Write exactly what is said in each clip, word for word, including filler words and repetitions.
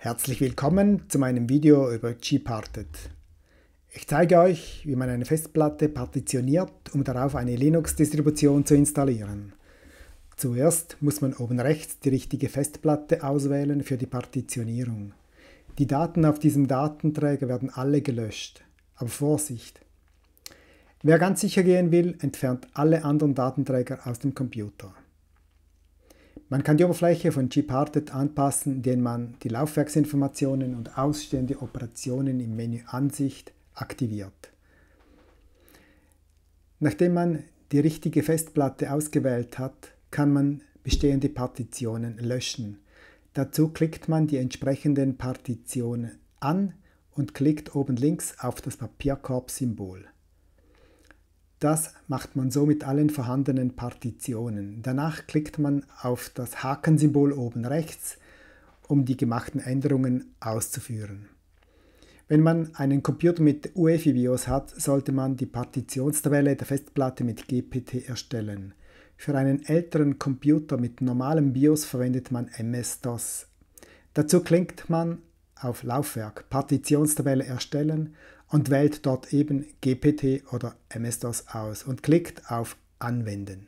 Herzlich willkommen zu meinem Video über Gparted. Ich zeige euch, wie man eine Festplatte partitioniert, um darauf eine Linux-Distribution zu installieren. Zuerst muss man oben rechts die richtige Festplatte auswählen für die Partitionierung. Die Daten auf diesem Datenträger werden alle gelöscht. Aber Vorsicht! Wer ganz sicher gehen will, entfernt alle anderen Datenträger aus dem Computer. Man kann die Oberfläche von Gparted anpassen, indem man die Laufwerksinformationen und ausstehende Operationen im Menü Ansicht aktiviert. Nachdem man die richtige Festplatte ausgewählt hat, kann man bestehende Partitionen löschen. Dazu klickt man die entsprechenden Partitionen an und klickt oben links auf das Papierkorb-Symbol. Das macht man so mit allen vorhandenen Partitionen. Danach klickt man auf das Hakensymbol oben rechts, um die gemachten Änderungen auszuführen. Wenn man einen Computer mit U E F I-BIOS hat, sollte man die Partitionstabelle der Festplatte mit G P T erstellen. Für einen älteren Computer mit normalem BIOS verwendet man M S DOS. Dazu klickt man auf Laufwerk, Partitionstabelle erstellen und wählt dort eben G P T oder M S DOS aus und klickt auf Anwenden.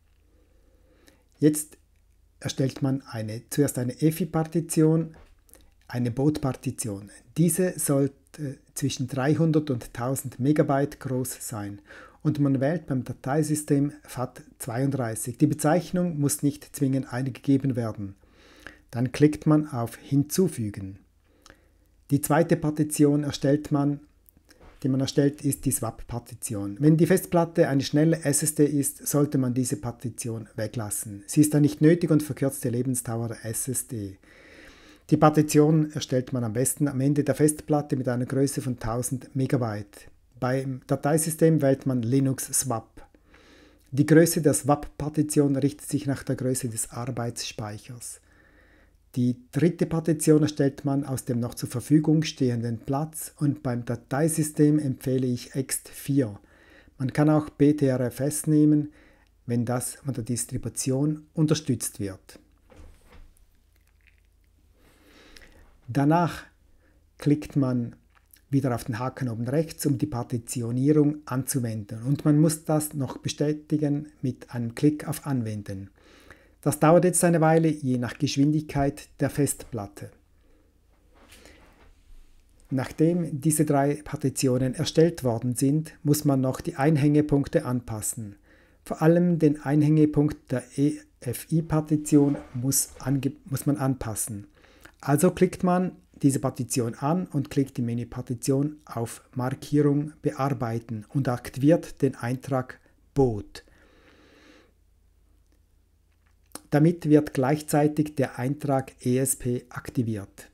Jetzt erstellt man eine, zuerst eine E F I-Partition, eine Boot-Partition. Diese sollte zwischen dreihundert und tausend Megabyte groß sein und man wählt beim Dateisystem F A T zweiunddreißig. Die Bezeichnung muss nicht zwingend eingegeben werden. Dann klickt man auf Hinzufügen. Die zweite Partition erstellt man, die man erstellt, ist die Swap-Partition. Wenn die Festplatte eine schnelle S S D ist, sollte man diese Partition weglassen. Sie ist dann nicht nötig und verkürzt die Lebensdauer der S S D. Die Partition erstellt man am besten am Ende der Festplatte mit einer Größe von tausend Megabyte. Beim Dateisystem wählt man Linux Swap. Die Größe der Swap-Partition richtet sich nach der Größe des Arbeitsspeichers. Die dritte Partition erstellt man aus dem noch zur Verfügung stehenden Platz und beim Dateisystem empfehle ich ext vier. Man kann auch B T R F S nehmen, wenn das von der Distribution unterstützt wird. Danach klickt man wieder auf den Haken oben rechts, um die Partitionierung anzuwenden und man muss das noch bestätigen mit einem Klick auf Anwenden. Das dauert jetzt eine Weile, je nach Geschwindigkeit der Festplatte. Nachdem diese drei Partitionen erstellt worden sind, muss man noch die Einhängepunkte anpassen. Vor allem den Einhängepunkt der E F I-Partition muss, muss man anpassen. Also klickt man diese Partition an und klickt im Menü Partition auf Markierung bearbeiten und aktiviert den Eintrag Boot. Damit wird gleichzeitig der Eintrag E S P aktiviert.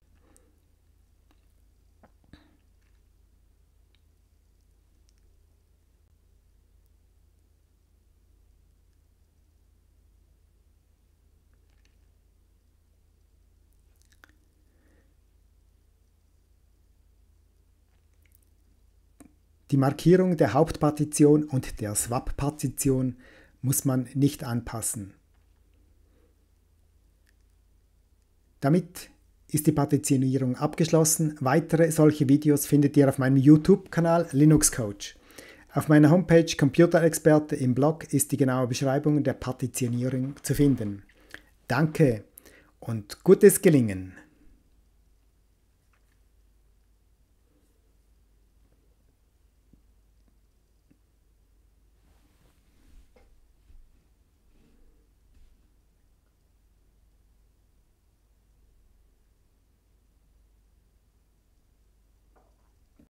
Die Markierung der Hauptpartition und der Swap-Partition muss man nicht anpassen. Damit ist die Partitionierung abgeschlossen. Weitere solche Videos findet ihr auf meinem YouTube-Kanal Linux Coach. Auf meiner Homepage Computerexperte im Blog ist die genaue Beschreibung der Partitionierung zu finden. Danke und gutes Gelingen!